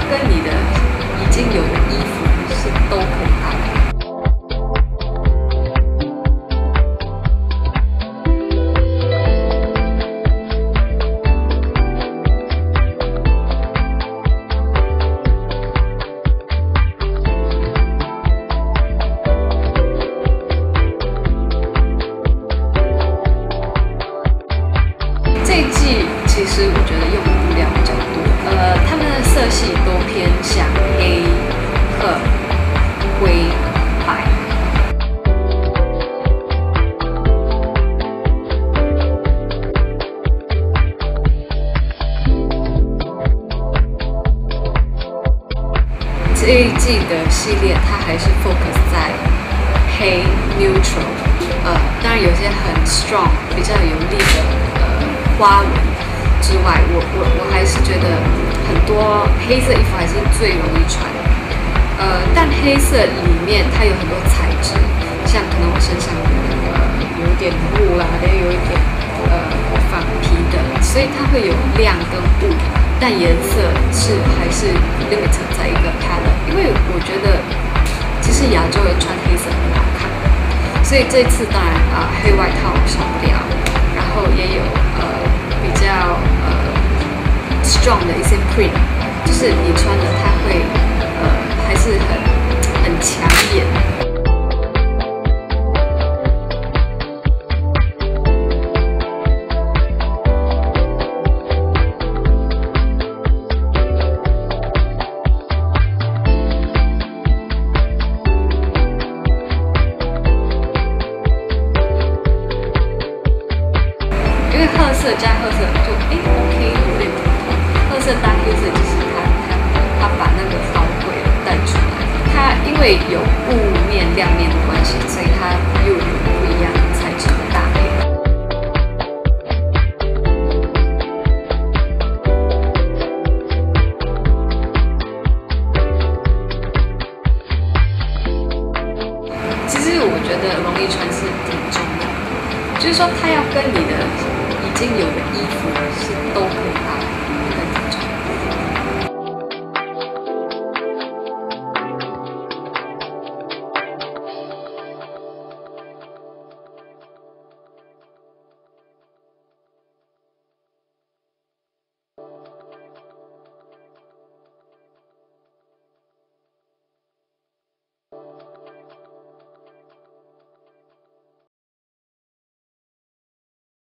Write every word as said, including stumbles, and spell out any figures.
跟你的已经有的衣服是都可以搭配。这一季其实我觉得用的布料比较多，呃，他们的色系都偏向黑、褐、灰、白。这一季的系列它还是 focus 在黑 neutral， 呃，当然有些很 strong 比较有力的。花纹之外，我我我还是觉得很多黑色衣服还是最容易穿。呃，但黑色里面它有很多材质，像可能我身上呃有一点雾啦，也有一点呃仿皮的，所以它会有亮跟雾，但颜色是还是 limit 在一个 palette， 因为我觉得其实亚洲人穿黑色很好看，所以这次当然啊、呃、黑外套少不了。然后也有呃比较呃 strong 的一些 print， 就是你穿的它会呃还是很很抢眼。因为褐色加褐色就哎 OK 有点不同，褐色搭黑色就是它它它把那个高贵带出来，它因为有雾面亮面的关系，所以它又有不一样的材质的搭配。其实我觉得容易穿是挺重要的，就是说它要跟你的已经有的衣服是都可以